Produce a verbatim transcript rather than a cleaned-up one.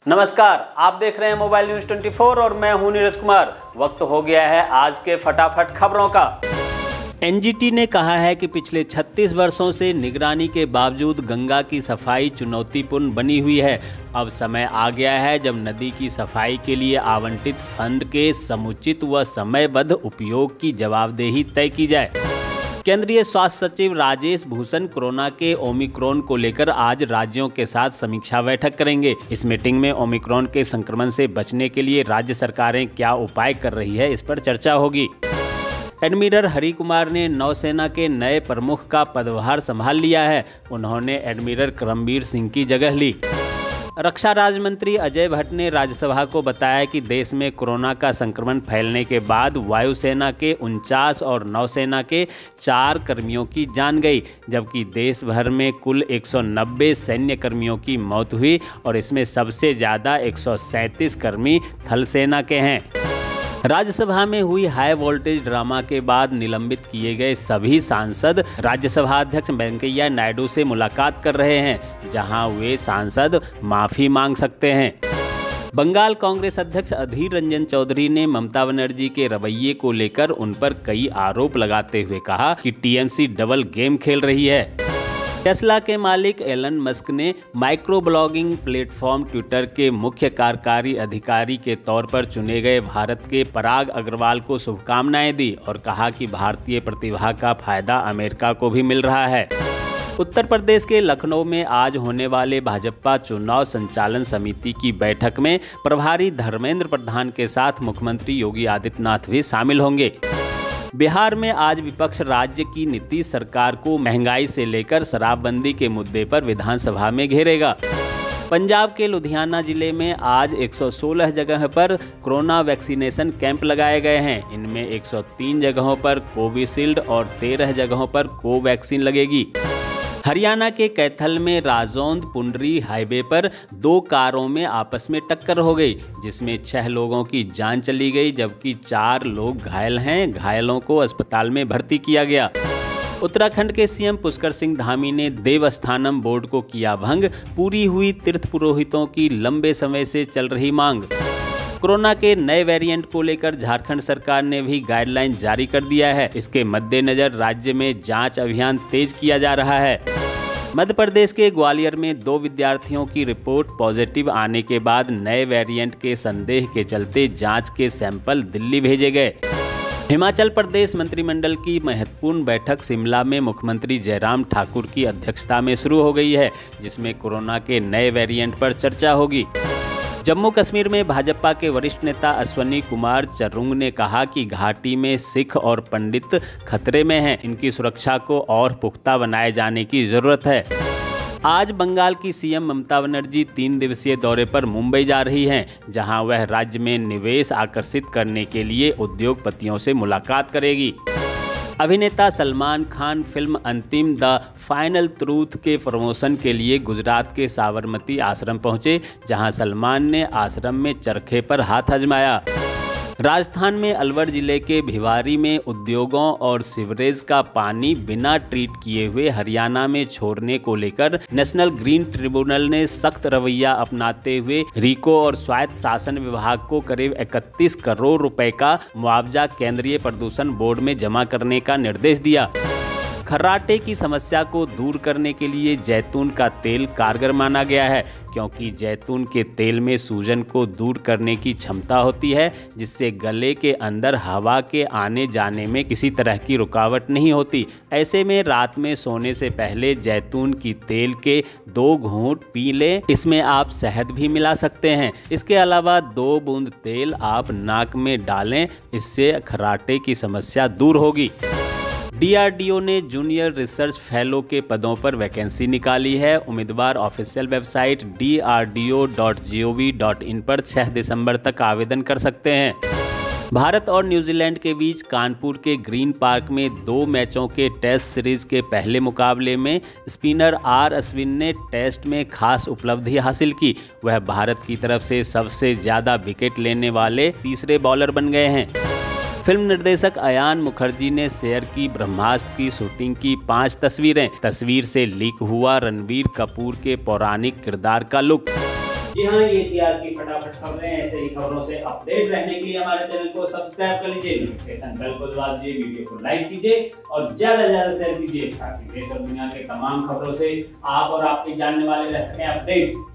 नमस्कार, आप देख रहे हैं मोबाइल न्यूज चौबीस और मैं हूं नीरज कुमार। वक्त हो गया है आज के फटाफट खबरों का। एन जी टी ने कहा है कि पिछले छत्तीस वर्षों से निगरानी के बावजूद गंगा की सफाई चुनौतीपूर्ण बनी हुई है। अब समय आ गया है जब नदी की सफाई के लिए आवंटित फंड के समुचित व समयबद्ध उपयोग की जवाबदेही तय की जाए। केंद्रीय स्वास्थ्य सचिव राजेश भूषण कोरोना के ओमिक्रॉन को लेकर आज राज्यों के साथ समीक्षा बैठक करेंगे। इस मीटिंग में ओमिक्रॉन के संक्रमण से बचने के लिए राज्य सरकारें क्या उपाय कर रही है, इस पर चर्चा होगी। एडमिरल हरि कुमार ने नौसेना के नए प्रमुख का पदभार संभाल लिया है। उन्होंने एडमिरल करमबीर सिंह की जगह ली। रक्षा राज्य मंत्री अजय भट्ट ने राज्यसभा को बताया कि देश में कोरोना का संक्रमण फैलने के बाद वायुसेना के उनचास और नौसेना के चार कर्मियों की जान गई, जबकि देश भर में कुल एक सौ नब्बे सैन्य कर्मियों की मौत हुई और इसमें सबसे ज़्यादा एक सौ सैंतीस कर्मी थल सेना के हैं। राज्यसभा में हुई हाई वोल्टेज ड्रामा के बाद निलंबित किए गए सभी सांसद राज्यसभा अध्यक्ष वेंकैया नायडू से मुलाकात कर रहे हैं, जहां वे सांसद माफी मांग सकते हैं। बंगाल कांग्रेस अध्यक्ष अधीर रंजन चौधरी ने ममता बनर्जी के रवैये को लेकर उन पर कई आरोप लगाते हुए कहा कि T M C double game खेल रही है। टेस्ला के मालिक एलन मस्क ने माइक्रो ब्लॉगिंग प्लेटफॉर्म ट्विटर के मुख्य कार्यकारी अधिकारी के तौर पर चुने गए भारत के पराग अग्रवाल को शुभकामनाएं दी और कहा कि भारतीय प्रतिभा का फायदा अमेरिका को भी मिल रहा है। उत्तर प्रदेश के लखनऊ में आज होने वाले भाजपा चुनाव संचालन समिति की बैठक में प्रभारी धर्मेंद्र प्रधान के साथ मुख्यमंत्री योगी आदित्यनाथ भी शामिल होंगे। बिहार में आज विपक्ष राज्य की नीतीश सरकार को महंगाई से लेकर शराबबंदी के मुद्दे पर विधानसभा में घेरेगा। पंजाब के लुधियाना जिले में आज एक सौ सोलह जगह पर कोरोना वैक्सीनेशन कैंप लगाए गए हैं। इनमें एक सौ तीन जगहों पर कोविशील्ड और तेरह जगहों पर कोवैक्सीन लगेगी। हरियाणा के कैथल में राजौंद पुंडरी हाईवे पर दो कारों में आपस में टक्कर हो गई, जिसमें छह लोगों की जान चली गई, जबकि चार लोग घायल हैं। घायलों को अस्पताल में भर्ती किया गया। उत्तराखंड के सी एम पुष्कर सिंह धामी ने देवस्थानम बोर्ड को किया भंग, पूरी हुई तीर्थ पुरोहितों की लंबे समय से चल रही मांग। कोरोना के नए वेरिएंट को लेकर झारखंड सरकार ने भी गाइडलाइन जारी कर दिया है। इसके मद्देनजर राज्य में जांच अभियान तेज किया जा रहा है। मध्य प्रदेश के ग्वालियर में दो विद्यार्थियों की रिपोर्ट पॉजिटिव आने के बाद नए वेरिएंट के संदेह के चलते जांच के सैंपल दिल्ली भेजे गए। हिमाचल प्रदेश मंत्रिमंडल की महत्वपूर्ण बैठक शिमला में मुख्यमंत्री जयराम ठाकुर की अध्यक्षता में शुरू हो गई है, जिसमें कोरोना के नए वेरिएंट पर चर्चा होगी। जम्मू कश्मीर में भाजपा के वरिष्ठ नेता अश्वनी कुमार चरुंग ने कहा कि घाटी में सिख और पंडित खतरे में हैं। इनकी सुरक्षा को और पुख्ता बनाए जाने की जरूरत है। आज बंगाल की सी एम ममता बनर्जी तीन दिवसीय दौरे पर मुंबई जा रही हैं, जहां वह राज्य में निवेश आकर्षित करने के लिए उद्योगपतियों से मुलाकात करेगी। अभिनेता Salman Khan film Antim the final truth के प्रमोशन के लिए गुजरात के साबरमती आश्रम पहुंचे, जहां सलमान ने आश्रम में चरखे पर हाथ आजमाया। राजस्थान में अलवर जिले के भिवारी में उद्योगों और सीवरेज का पानी बिना ट्रीट किए हुए हरियाणा में छोड़ने को लेकर नेशनल ग्रीन ट्रिब्यूनल ने सख्त रवैया अपनाते हुए रीको और स्वायत्त शासन विभाग को करीब इकतीस करोड़ रुपए का मुआवजा केंद्रीय प्रदूषण बोर्ड में जमा करने का निर्देश दिया। खर्राटे की समस्या को दूर करने के लिए जैतून का तेल कारगर माना गया है, क्योंकि जैतून के तेल में सूजन को दूर करने की क्षमता होती है, जिससे गले के अंदर हवा के आने जाने में किसी तरह की रुकावट नहीं होती। ऐसे में रात में सोने से पहले जैतून की तेल के दो घूंट पी लें। इसमें आप शहद भी मिला सकते हैं। इसके अलावा दो बूंद तेल आप नाक में डालें, इससे खर्राटे की समस्या दूर होगी। डी आर डी ओ ने जूनियर रिसर्च फेलो के पदों पर वैकेंसी निकाली है। उम्मीदवार official website D R D O dot G O V dot in पर छह दिसंबर तक आवेदन कर सकते हैं। भारत और न्यूजीलैंड के बीच कानपुर के ग्रीन पार्क में दो मैचों के टेस्ट सीरीज के पहले मुकाबले में स्पिनर आर अश्विन ने टेस्ट में खास उपलब्धि हासिल की। वह भारत की तरफ से सबसे ज़्यादा विकेट लेने वाले तीसरे बॉलर बन गए हैं। फिल्म निर्देशक अयान मुखर्जी ने शेयर की ब्रह्मास्त्र की शूटिंग की पांच तस्वीरें। तस्वीर से लीक हुआ रणबीर कपूर के पौराणिक किरदार का लुक। जी हाँ, ये थी आज की फटाफट खबरें। ऐसे ही खबरों से अपडेट रहने के लिए हमारे चैनल को सब्सक्राइब कर लीजिए, नोटिफिकेशन बेल को दबा दीजिए, वीडियो को लाइक कीजिए और ज्यादा से ज्यादा शेयर कीजिए ताकि देश और दुनिया के तमाम खबरों से आप और आपके जानने वाले रह सकें अपडेट।